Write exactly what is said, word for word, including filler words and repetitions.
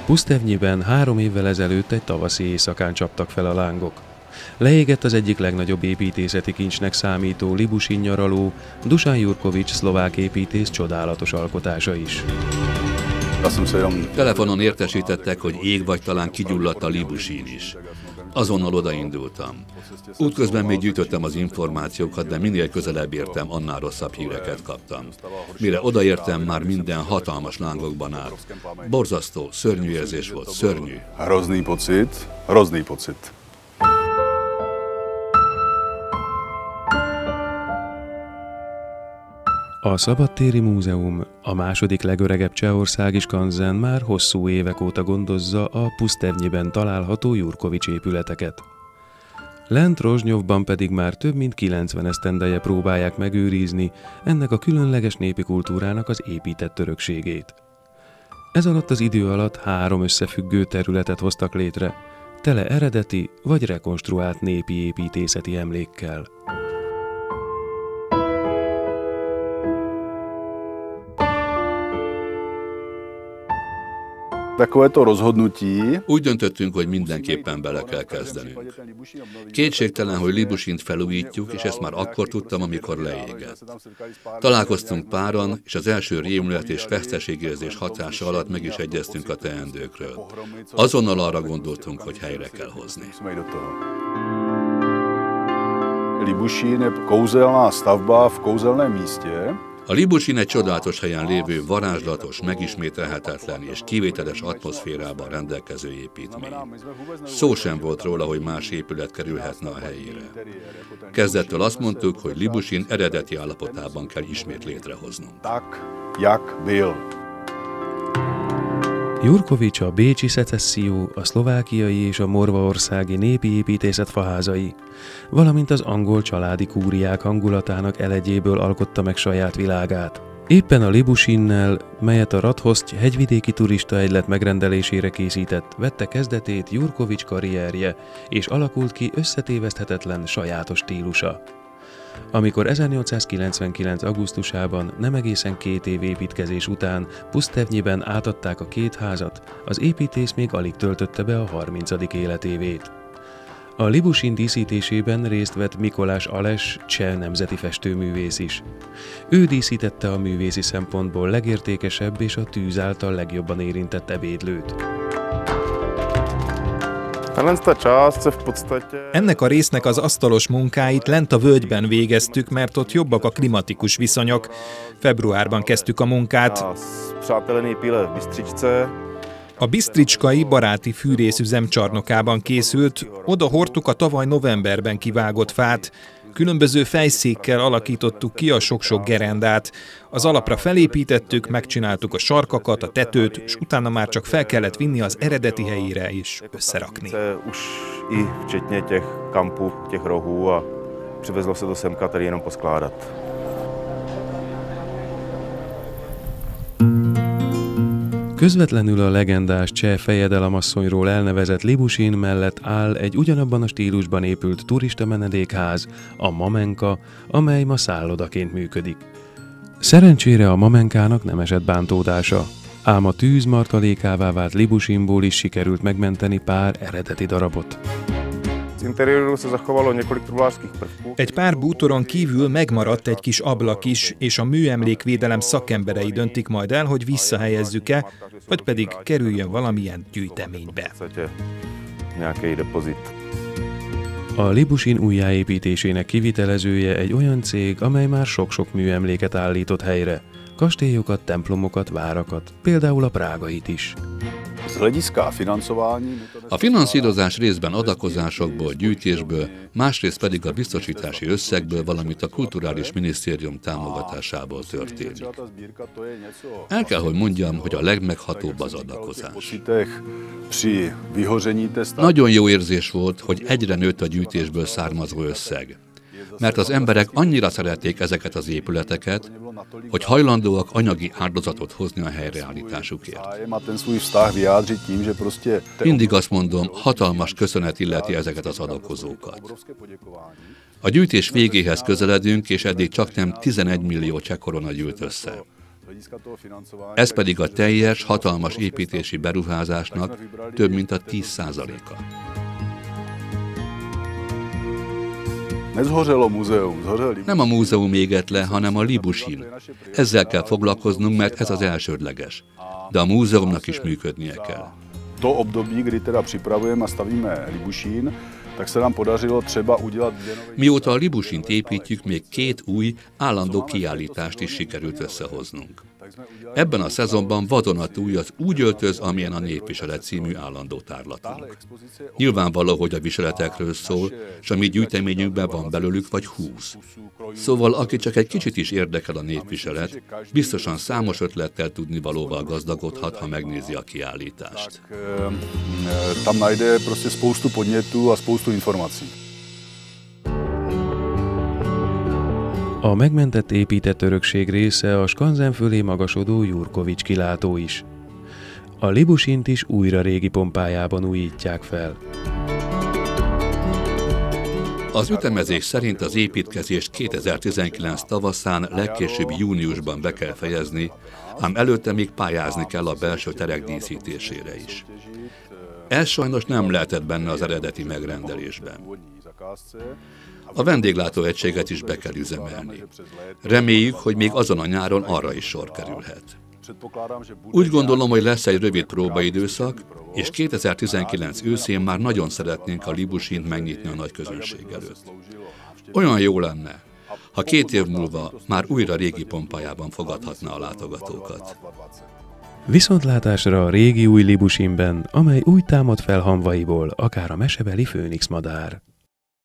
Pusztevnyiben három évvel ezelőtt egy tavaszi éjszakán csaptak fel a lángok. Leégett az egyik legnagyobb építészeti kincsnek számító Libusin nyaraló, Dusan Jurkovics szlovák építész csodálatos alkotása is. Telefonon értesítettek, hogy ég vagy talán kigyulladt a Libusin is. Azonnal odaindultam. Útközben még gyűjtöttem az információkat, de minél közelebb értem, annál rosszabb híreket kaptam. Mire odaértem, már minden hatalmas lángokban állt. Borzasztó, szörnyű érzés volt, szörnyű. Hrozný pocit, hrozný pocit. A Szabadtéri Múzeum, a második legöregebb csehországi skanzen már hosszú évek óta gondozza a Pusztevnyiben található Jurkovics épületeket. Lent Rozsnyovban pedig már több mint kilencven esztendeje próbálják megőrizni ennek a különleges népi kultúrának az épített örökségét. Ez alatt az idő alatt három összefüggő területet hoztak létre, tele eredeti vagy rekonstruált népi építészeti emlékkel. Takovéto rozhodnutí. Úgy döntöttünk, hogy mindenképpen bele kell kezdenünk. Kétségtelen, hogy Libusint felújítjuk, és ezt már akkor tudtam, amikor leégett. Találkoztunk páran, és az első rémület és veszteségérzés hatása alatt meg is egyeztünk a teendőkről. Azonnal arra gondoltunk, hogy helyre kell hozni. Libusin je kouzelná stavba v kouzelném místě. A Libusin egy csodálatos helyen lévő, varázslatos, megismételhetetlen és kivételes atmoszférában rendelkező építmény. Szó sem volt róla, hogy más épület kerülhetne a helyére. Kezdettől azt mondtuk, hogy Libusin eredeti állapotában kell ismét létrehoznunk. Tak, jak byl. Jurkovics a bécsi szecesszió, a szlovákiai és a morvaországi népi építészet faházai, valamint az angol családi kúriák hangulatának elegyéből alkotta meg saját világát. Éppen a Libusinnel, melyet a Radhoszty hegyvidéki turistaegylet megrendelésére készített, vette kezdetét Jurkovics karrierje, és alakult ki összetéveszthetetlen sajátos stílusa. Amikor ezernyolcszázkilencvenkilenc. augusztusában, nem egészen két év építkezés után Pusztevnyiben átadták a két házat, az építész még alig töltötte be a harmincadik életévét. A Libusin díszítésében részt vett Mikolás Ales, cseh nemzeti festőművész is. Ő díszítette a művészi szempontból legértékesebb és a tűz által legjobban érintett ebédlőt. Ennek a résznek az asztalos munkáit lent a völgyben végeztük, mert ott jobbak a klimatikus viszonyok. Februárban kezdtük a munkát. A bisztricskai baráti fűrészüzem csarnokában készült, oda hordtuk a tavaly novemberben kivágott fát. Különböző fejszékkel alakítottuk ki a sok-sok gerendát. Az alapra felépítettük, megcsináltuk a sarkakat, a tetőt, és utána már csak fel kellett vinni az eredeti helyére és összerakni. Közvetlenül a legendás cseh fejedelemasszonyról elnevezett Libusin mellett áll egy ugyanabban a stílusban épült turista menedékház, a Mamenka, amely ma szállodaként működik. Szerencsére a Mamenkának nem esett bántódása, ám a tűz martalékává vált Libusinból is sikerült megmenteni pár eredeti darabot. Egy pár bútoron kívül megmaradt egy kis ablak is, és a műemlékvédelem szakemberei döntik majd el, hogy visszahelyezzük-e, vagy pedig kerüljön valamilyen gyűjteménybe. A Libusin újjáépítésének kivitelezője egy olyan cég, amely már sok-sok műemléket állított helyre, kastélyokat, templomokat, várakat, például a prágait is. A finanszírozás részben adakozásokból, gyűjtésből, másrészt pedig a biztosítási összegből, valamint a Kulturális Minisztérium támogatásából történik. El kell, hogy mondjam, hogy a legmeghatóbb az adakozás. Nagyon jó érzés volt, hogy egyre nőtt a gyűjtésből származó összeg. Mert az emberek annyira szerették ezeket az épületeket, hogy hajlandóak anyagi áldozatot hozni a helyreállításukért. Mindig azt mondom, hatalmas köszönet illeti ezeket az adakozókat. A gyűjtés végéhez közeledünk, és eddig csaknem tizenegy millió cseh korona gyűlt össze. Ez pedig a teljes, hatalmas építési beruházásnak több mint a tíz százaléka. Nem a múzeum égett le, hanem a Libusin. Ezzel kell foglalkoznunk, mert ez az elsődleges. De a múzeumnak is működnie kell. To období, kdy teda připravujeme a stavíme Libušín, tak se nám podařilo třeba udělat dvě nové... Mióta a Libusint építjük, még két új állandó kiállítást is sikerült összehoznunk. Ebben a szezonban vadonatúj az Úgy öltöz, amilyen a Népviselet című állandó tárlatunk. Nyilvánvaló, hogy a viseletekről szól, és a mi gyűjteményünkben van belőlük vagy húsz. Szóval, aki csak egy kicsit is érdekel a népviselet, biztosan számos ötlettel tudnivalóval gazdagodhat, ha megnézi a kiállítást. Tam najde prostě spoustu podnětů a spoustu informací. A megmentett épített örökség része a skanzen fölé magasodó Jurkovics kilátó is. A Libusint is újra régi pompájában újítják fel. Az ütemezés szerint az építkezést kétezer-tizenkilenc tavaszán, legkésőbb júniusban be kell fejezni, ám előtte még pályázni kell a belső terek díszítésére is. Ez sajnos nem lehetett benne az eredeti megrendelésben. A vendéglátóegységet is be kell üzemelni. Reméljük, hogy még azon a nyáron arra is sor kerülhet. Úgy gondolom, hogy lesz egy rövid próbaidőszak, és kétezer-tizenkilenc őszén már nagyon szeretnénk a Libusint megnyitni a nagy közönség előtt. Olyan jó lenne, ha két év múlva már újra régi pompájában fogadhatna a látogatókat. Viszontlátásra a régi új Libusinben, amely úgy támad fel hamvaiból, akár a mesebeli főnixmadár.